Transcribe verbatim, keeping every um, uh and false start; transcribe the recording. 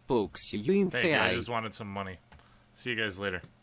pouco, se eu Thank you. I just wanted some money. See you guys later.